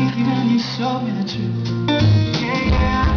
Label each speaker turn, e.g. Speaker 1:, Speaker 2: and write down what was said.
Speaker 1: thinking and you showed me the truth. Yeah, yeah.